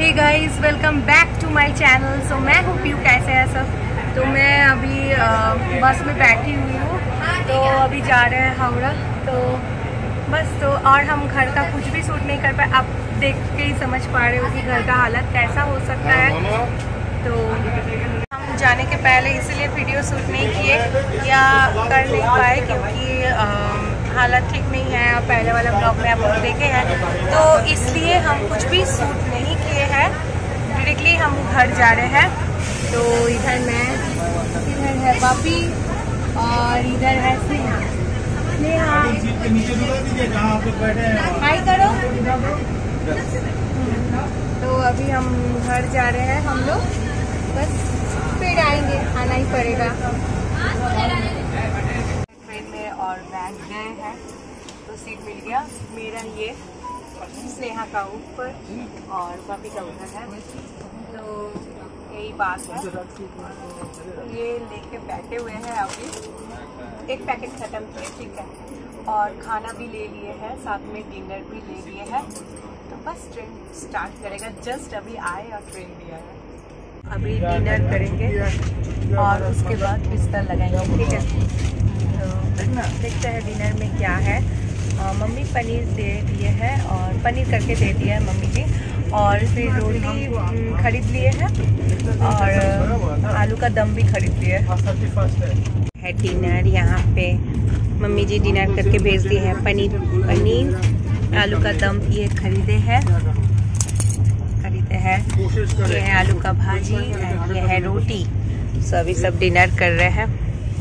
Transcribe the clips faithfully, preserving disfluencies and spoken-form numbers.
Hey guys, welcome back to my channel. So मैं हूँ PU, कैसे है सब। तो मैं अभी आ, बस में बैठी हुई हूँ, तो अभी जा रहे हैं हावड़ा। तो बस तो और हम घर का कुछ भी शूट नहीं कर पाए। आप देख के ही समझ पा रहे हो कि घर का हालत कैसा हो सकता है। तो हम जाने के पहले इसीलिए वीडियो शूट नहीं किए या कर नहीं पाए क्योंकि आ, हालत ठीक नहीं है। और पहले वाला ब्लॉग में आप लोग देखे हैं, तो इसलिए हम कुछ भी शूट नहीं किए हैं। डायरेक्टली हम घर जा रहे हैं। तो इधर मैं, इधर है बापी और इधर है स्नेहा। स्नेहा हाय करो। तो अभी हम घर जा रहे हैं हम लोग, बस फिर आएंगे, आना ही पड़ेगा। ट्रेन में और बैग गए हैं तो सीट मिल गया। मेरा ये स्नेहा का ऊपर और बापी का उधर है। तो यही बात है। ये लेके बैठे हुए हैं अभी। एक पैकेट ख़त्म किए, ठीक है। और खाना भी ले लिए हैं, साथ में डिनर भी ले लिए हैं। तो बस ट्रेन स्टार्ट करेगा। जस्ट अभी आए और ट्रेन भी आया। अभी डिनर करेंगे और उसके बाद बिस्तर लगाएंगे, ठीक है। तो देखते हैं डिनर में क्या है। आ, मम्मी पनीर दे दिए हैं और पनीर करके दे दिया है मम्मी जी। और फिर रोटी खरीद लिए हैं और आलू का दम भी खरीद लिए है। डिनर यहाँ पे मम्मी जी डिनर करके भेज दिए हैं। पनीर पनीर आलू का दम ये खरीदे हैं खरीदे हैं ये है आलू का भाजी और ये है रोटी। सो अभी सब डिनर कर रहे हैं।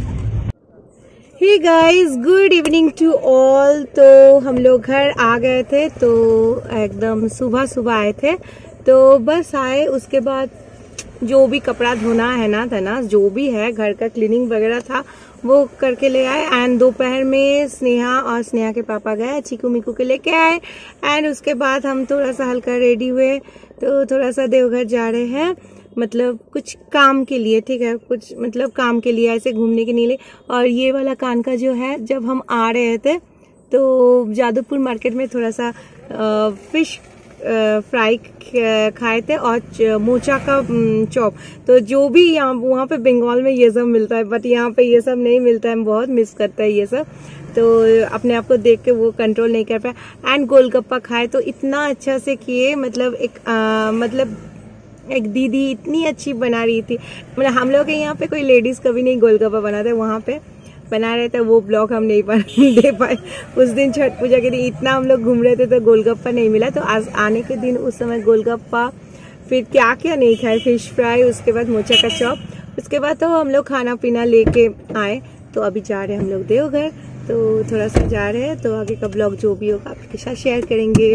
Hey guys, good evening to all. तो हम लोग घर आ गए थे, तो एकदम सुबह सुबह आए थे। तो बस आए, उसके बाद जो भी कपड़ा धोना है ना था ना जो भी है घर का क्लीनिंग वगैरह था वो करके ले आए। एंड दोपहर में स्नेहा और स्नेहा के पापा गए चीकू मीकू के लेके आए। एंड उसके बाद हम थोड़ा सा हल्का रेडी हुए, तो थोड़ा सा देवघर जा रहे हैं, मतलब कुछ काम के लिए, ठीक है। कुछ मतलब काम के लिए, ऐसे घूमने के लिए। और ये वाला कान का जो है, जब हम आ रहे थे तो जादवपुर मार्केट में थोड़ा सा आ, फिश फ्राई खाए थे और मोचा का चॉप। तो जो भी यहाँ वहाँ पे बंगाल में ये सब मिलता है, बट यहाँ पे ये सब नहीं मिलता है। हम बहुत मिस करते हैं ये सब। तो अपने आप को देख के वो कंट्रोल नहीं कर पाया। एंड गोलगप्पा खाए तो इतना अच्छा से किए, मतलब एक आ, मतलब एक दीदी इतनी अच्छी बना रही थी। मतलब हम लोग के यहाँ पे कोई लेडीज कभी नहीं गोलगप्पा बनाते, वहाँ पे बना रहे थे। वो ब्लॉग हम नहीं दे पाए उस दिन छठ पूजा के दिन। इतना हम लोग घूम रहे थे तो गोलगप्पा नहीं मिला। तो आज आने के दिन उस समय गोलगप्पा, फिर क्या क्या नहीं खाए, फिश फ्राई, उसके बाद मोचा का चॉप। उसके बाद तो हम लोग खाना पीना लेके आए। तो अभी जा रहे हैं हम लोग देवघर। तो थोड़ा सा जा रहे हैं, तो आगे का ब्लॉग जो भी होगा आपके साथ शेयर करेंगे।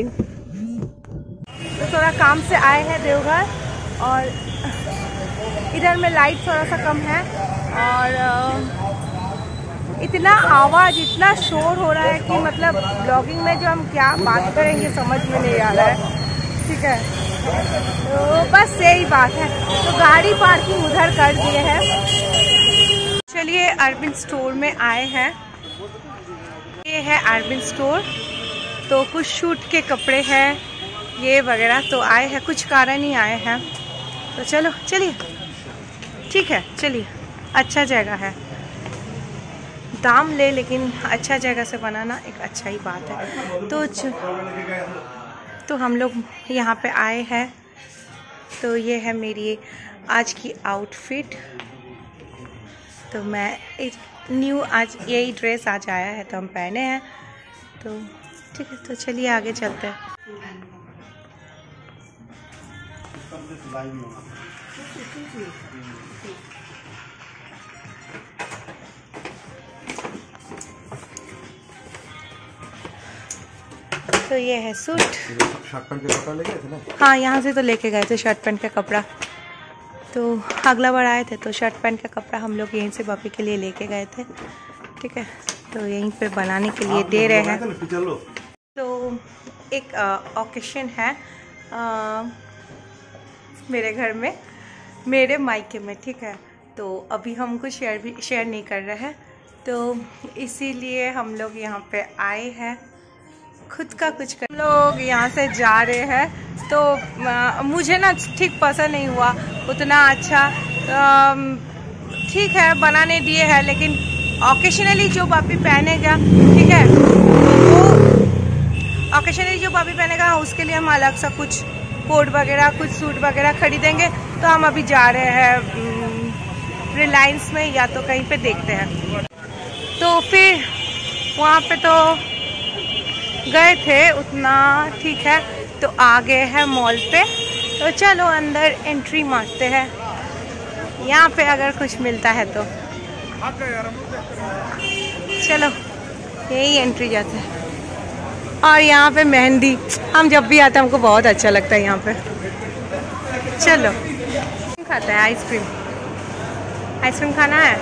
तो थोड़ा काम से आए हैं देवघर, और इधर में लाइट थोड़ा सा कम है और इतना आवाज़, इतना शोर हो रहा है कि मतलब ब्लॉगिंग में जो हम क्या बात करेंगे समझ में नहीं आ रहा है, ठीक है। तो बस यही बात है। तो गाड़ी पार्किंग उधर कर दिए हैं। चलिए अरविंद स्टोर में आए हैं। ये है अरविंद स्टोर। तो कुछ शूट के कपड़े हैं ये वगैरह, तो आए हैं, कुछ कारण ही आए हैं। तो चलो चलिए, ठीक है, चलिए। अच्छा जगह है, दाम ले लेकिन अच्छा जगह से बनाना एक अच्छा ही बात है। तो तो हम लोग यहाँ पे आए हैं। तो ये है मेरी आज की आउटफिट। तो मैं एक न्यू आज यही ड्रेस आज आया है तो हम पहने हैं। तो ठीक है, तो चलिए आगे चलते हैं। तो ये है सूट। शर्ट पैंट का कपड़ा ले गए थे ना? हाँ, यहाँ से तो लेके गए थे शर्ट पैंट का कपड़ा। तो अगला बार आए थे तो शर्ट पैंट का कपड़ा हम लोग यहीं से बापी के लिए लेके गए थे, ठीक है। तो यहीं पे बनाने के लिए दे रहे हैं। तो एक ओकेशन है आ, मेरे घर में, मेरे मायके में, ठीक है। तो अभी हम कुछ शेयर भी शेयर नहीं कर रहे हैं, तो इसीलिए हम लोग यहाँ पे आए हैं। खुद का कुछ कर। हम लोग यहाँ से जा रहे हैं तो आ, मुझे ना ठीक पसंद नहीं हुआ उतना अच्छा। ठीक है बनाने दिए हैं, लेकिन ओकेशनली जो बापी पहनेगा, ठीक है, वो ओकेशनली जो बापी पहनेगा उसके लिए हम अलग सा कुछ कोट वगैरह, कुछ सूट वगैरह खरीदेंगे। तो हम अभी जा रहे हैं रिलायंस में या तो कहीं पे देखते हैं। तो फिर वहाँ पे तो गए थे उतना, ठीक है, तो आ गए हैं मॉल पे। तो चलो अंदर एंट्री मारते हैं, यहाँ पे अगर कुछ मिलता है तो। चलो यही एंट्री जाते हैं। और यहाँ पे मेहंदी, हम जब भी आते हैं हमको बहुत अच्छा लगता है यहाँ पे। चलो खाता है आइसक्रीम, आइसक्रीम खाना है,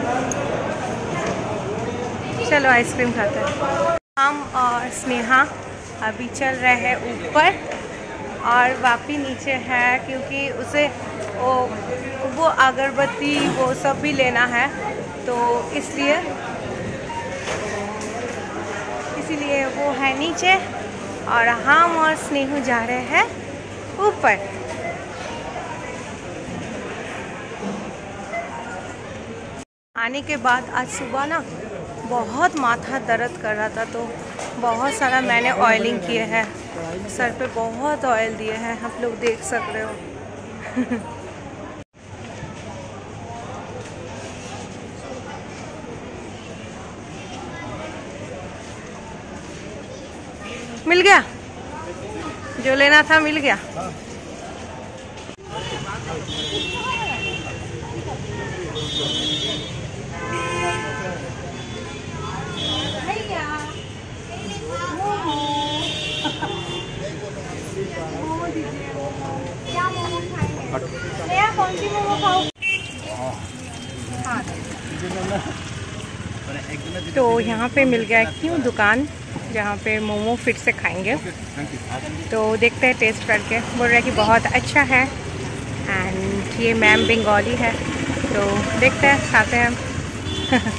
चलो आइसक्रीम खाते हैं। हम और स्नेहा अभी चल रहे हैं ऊपर और वापी नीचे है, क्योंकि उसे वो वो अगरबत्ती वो सब भी लेना है, तो इसलिए इसीलिए वो है नीचे और हम और स्नेहू जा रहे हैं ऊपर। आने के बाद आज सुबह ना बहुत माथा दर्द कर रहा था, तो बहुत सारा मैंने ऑयलिंग किए हैं, सर पे बहुत ऑयल दिए हैं, आप लोग देख सक रहे हो। मिल गया जो लेना था, मिल गया। कौन सी मोमो खाओ? तो यहाँ पे मिल गया क्यों दुकान जहाँ पे मोमो फिर से खाएंगे। तो देखते हैं टेस्ट करके, बोल रहे हैं कि बहुत अच्छा है। एंड ये मैम बंगाली है, तो देखते हैं, खाते हैं।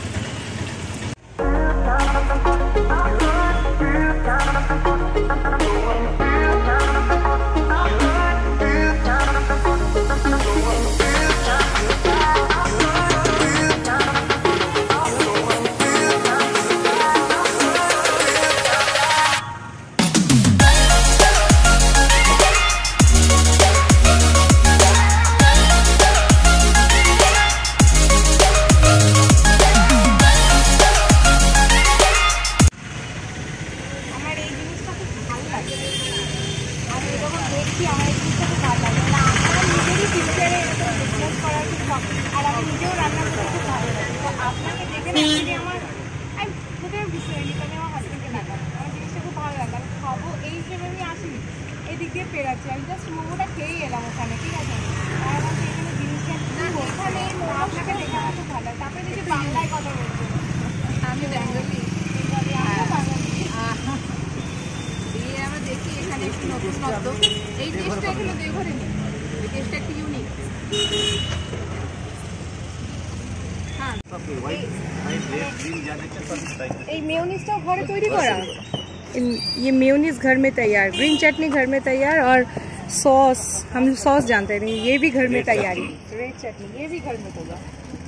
ये मेयोनीज घर में तैयार, ग्रीन चटनी घर में तैयार, और सॉस हम सॉस जानते नहीं, ये भी घर में तैयारी, रेड चटनी ये भी घर में होगा।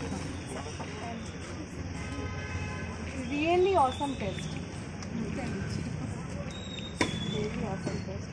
Really awesome taste, really awesome taste.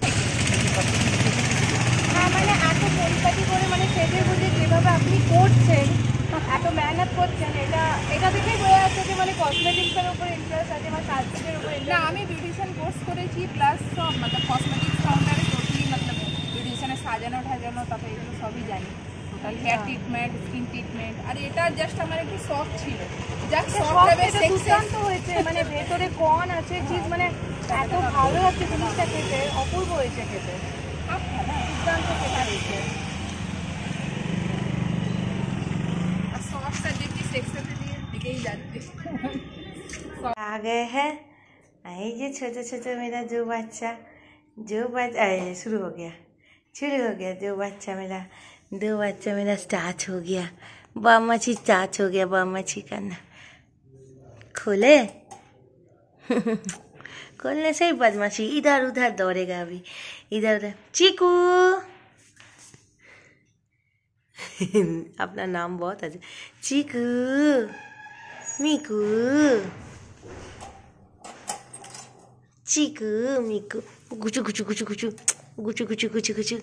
हाँ মানে এত পরিপাটি করে মানে সেজে বুঝে যেভাবে আপনি করছেন, এত মেহনত করছেন, এটা এটা দেখেই বোঝা যাচ্ছে যে মানে কসমেটিক্সের উপর ইন্টারেস্ট আছে বা সাজগোজের উপর ইন্টারেস্ট। না আমি বিউটিশিয়ান কোর্স করেছি, প্লাস সব मतलब কসমেটিক্স কাউন্টারে টোটালি मतलब বিউটিশিয়ানের সাজানো ঠাজানো, তারপরে এগুলো সবই জানি, total hair treatment, skin treatment. আর এটা জাস্ট আমার একটু শখ ছিল, জাস্ট শখ লেভেল দুর্দান্ত হয়েছে, মানে ভেতরে কন আছে চিজ, মানে এত ভালো লাগছে জিনিসটা খেতে, অপূর্ব হয়েছে খেতে, দুর্দান্ত খেতে হয়েছে। आ गए हैं ये छोटा छोटा मेरा जो बच्चा जो बच्चा शुरू हो गया शुरू हो गया जो बच्चा मेरा दो बच्चा मेरा स्टार्ट हो गया, बामची स्टार्ट हो गया, बामची करना। खोले खोलने से ही बदमाशी, इधर उधर दौड़ेगा अभी, इधर उधर। चीकू अपना नाम बहुत अच्छा, चीकू, मीकू, चीकू, मीकू, गुचू गुचू गुचू गुचू गुचू गुचू गुचू गुचू।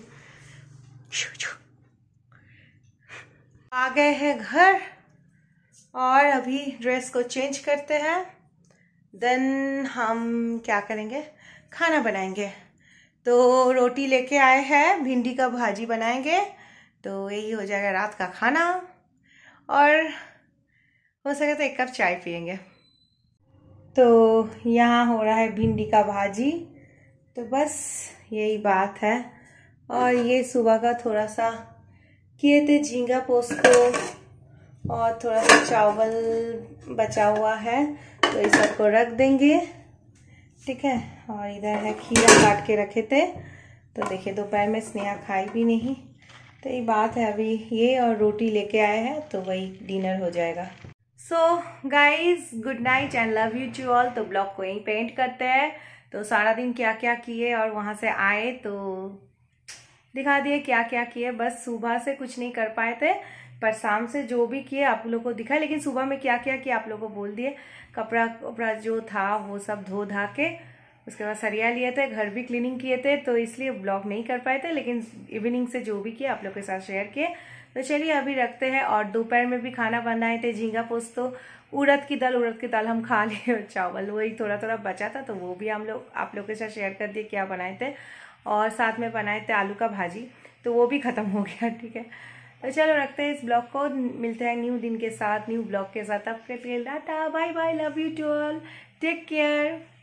आ गए हैं घर और अभी ड्रेस को चेंज करते हैं, देन हम क्या करेंगे, खाना बनाएंगे। तो रोटी लेके आए हैं, भिंडी का भाजी बनाएंगे, तो यही हो जाएगा रात का खाना। और हो सके तो एक कप चाय पियेंगे। तो यहाँ हो रहा है भिंडी का भाजी, तो बस यही बात है। और ये सुबह का थोड़ा सा किए थे झींगा पोस्त को, और थोड़ा सा चावल बचा हुआ है, तो इस सबको रख देंगे, ठीक है। और इधर है खीरा काट के रखे थे, तो देखिए दोपहर में स्नेहा खाई भी नहीं, तो ये बात है। अभी ये और रोटी लेके आए हैं, तो वही डिनर हो जाएगा। So guys, good night and love you to all. तो ब्लॉग को यहीं पेंट करते हैं। तो सारा दिन क्या क्या किए और वहाँ से आए तो दिखा दिए क्या क्या किए। बस सुबह से कुछ नहीं कर पाए थे, पर शाम से जो भी किए आप लोगों को दिखा। लेकिन सुबह में क्या क्या किया आप लोगों को बोल दिए। कपड़ा कपड़ा जो था वो सब धो धा के उसके बाद सरिया लिए थे, घर भी क्लीनिंग किए थे, तो इसलिए ब्लॉग नहीं कर पाए थे। लेकिन इवनिंग से जो भी किया आप लोग के साथ शेयर किए। तो चलिए अभी रखते हैं। और दोपहर में भी खाना बनाए थे झींगा पोस्त, तो उड़द की दाल उड़द की दाल हम खा लिए, और चावल वही थोड़ा थोड़ा बचा था, तो वो भी हम लोग आप लोग के साथ शेयर कर दिए क्या बनाए थे। और साथ में बनाए थे आलू का भाजी, तो वो भी ख़त्म हो गया, ठीक है। तो चलो रखते हैं इस ब्लॉग को, मिलते हैं न्यू दिन के साथ, न्यू ब्लॉग के साथ। तब के लिए tata bye bye, love you to all, take care.